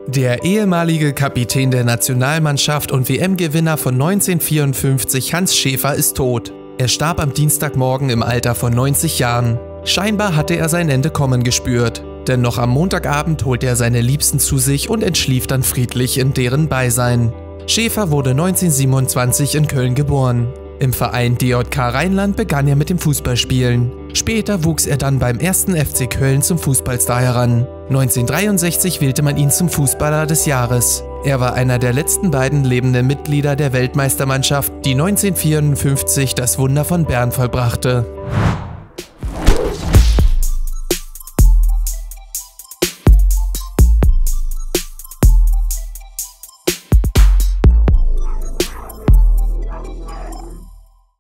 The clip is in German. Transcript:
Der ehemalige Kapitän der Nationalmannschaft und WM-Gewinner von 1954, Hans Schäfer, ist tot. Er starb am Dienstagmorgen im Alter von 90 Jahren. Scheinbar hatte er sein Ende kommen gespürt, denn noch am Montagabend holte er seine Liebsten zu sich und entschlief dann friedlich in deren Beisein. Schäfer wurde 1927 in Köln geboren. Im Verein DJK Rheinland begann er mit dem Fußballspielen. Später wuchs er dann beim 1. FC Köln zum Fußballstar heran. 1963 wählte man ihn zum Fußballer des Jahres. Er war einer der letzten beiden lebenden Mitglieder der Weltmeistermannschaft, die 1954 das Wunder von Bern vollbrachte.